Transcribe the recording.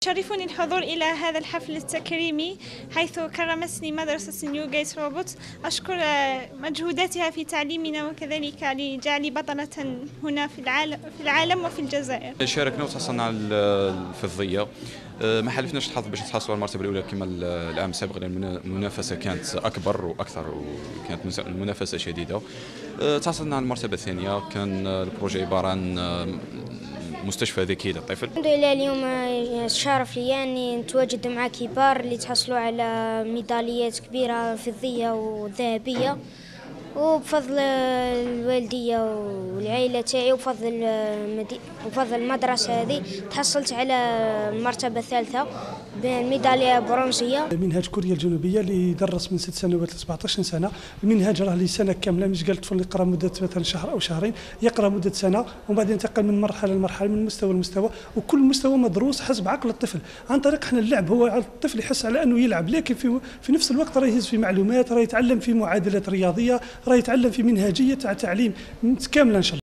يشرفني الحضور إلى هذا الحفل التكريمي حيث كرمتني مدرسة نيو جيت روبوت. أشكر مجهوداتها في تعليمنا وكذلك لجعلي بطلة هنا في العالم وفي الجزائر. شاركنا وتحصلنا على الفضية. ما حالفناش الحظ باش نتحصلوا على المرتبة الأولى كما العام السابق، لأن المنافسة كانت أكبر وأكثر وكانت المنافسة شديدة. تحصلنا على المرتبة الثانية. كان البروجي عبارة عن مستشفى ذكي للطفل. الحمد لله اليوم شرف لي أني نتواجد مع كبار اللي تحصلوا على ميداليات كبيرة فضية وذهبية، وبفضل الوالدية والعائلة تاعي وبفضل المدرسة هذه تحصلت على المرتبة الثالثة بميدالية برونزية. منهاج كوريا الجنوبية اللي يدرس من 6 سنوات ل 17 سنة. المنهاج راه لسنة كاملة، مش قال الطفل يقرأ مدة مثلا شهر أو شهرين، يقرأ مدة سنة ومن بعد ينتقل من مرحلة لمرحلة، من مستوى لمستوى، وكل مستوى مدروس حسب عقل الطفل عن طريق احنا اللعب. هو الطفل يحس على أنه يلعب، لكن في نفس الوقت راه يهز في معلومات، راه يتعلم في معادلات رياضية، راه يتعلم في منهجية تاع تعليم متكاملة إن شاء الله.